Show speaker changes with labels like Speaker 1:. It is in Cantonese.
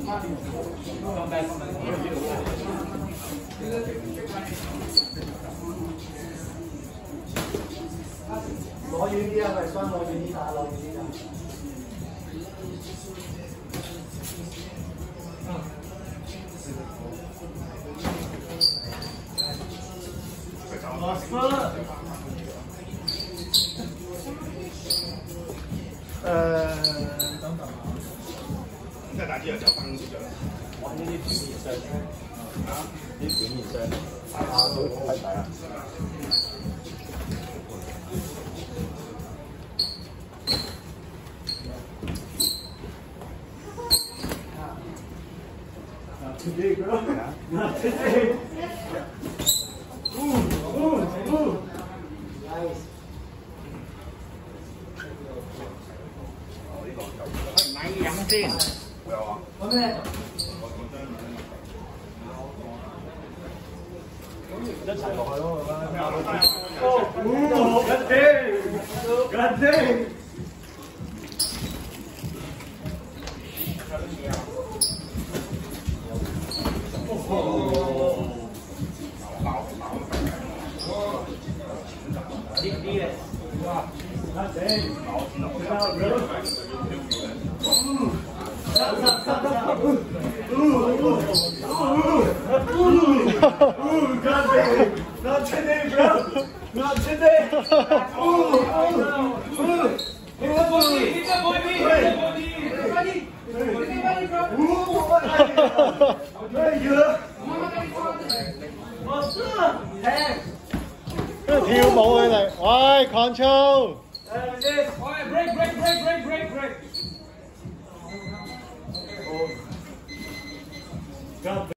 Speaker 1: 攞遠啲啊，咪雙攞遠啲打，攞遠啲打。等等啊！再打幾隻就翻呢隻。玩呢啲短熱身啊！啲短熱身，大下都睇睇啊！Today, bro. Not today. Ooh. Nice. 買飲先。咁咧？一齊落去咯，哦，緊張。Not today, bro. Not today.跳舞佢哋，喂 ，control。break。